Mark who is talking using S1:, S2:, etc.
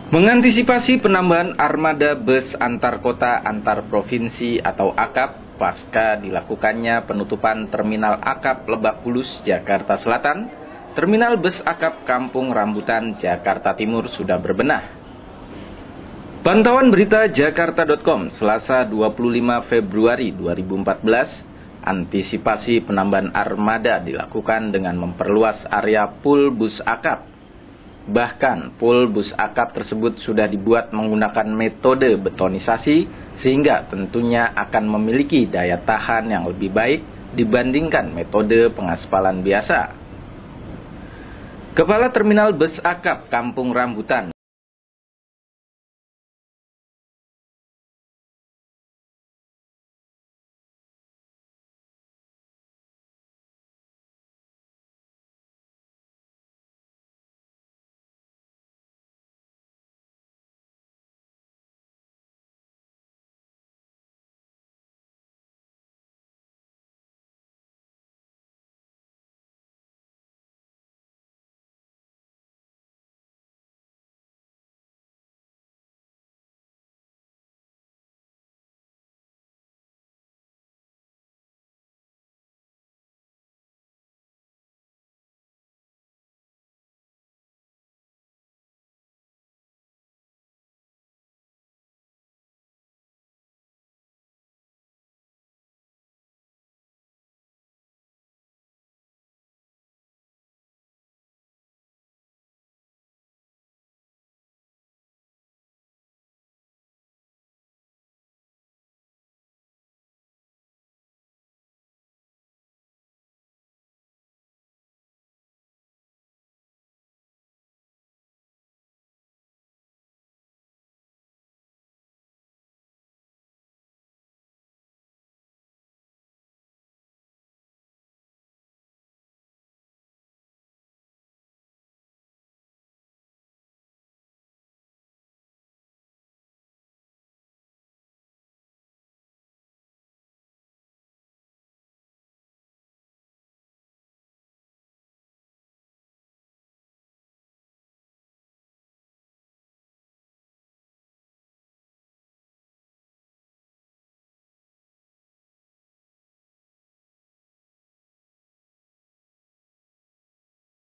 S1: Mengantisipasi penambahan armada bus antar kota antar provinsi atau AKAP pasca dilakukannya penutupan Terminal AKAP Lebak Bulus, Jakarta Selatan, Terminal Bus AKAP Kampung Rambutan, Jakarta Timur sudah berbenah. Pantauan berita Jakarta.com, Selasa 25 Februari 2014, antisipasi penambahan armada dilakukan dengan memperluas area pool bus AKAP. Bahkan, pool bus AKAP tersebut sudah dibuat menggunakan metode betonisasi sehingga tentunya akan memiliki daya tahan yang lebih baik dibandingkan metode pengaspalan biasa. Kepala Terminal Bus AKAP Kampung Rambutan,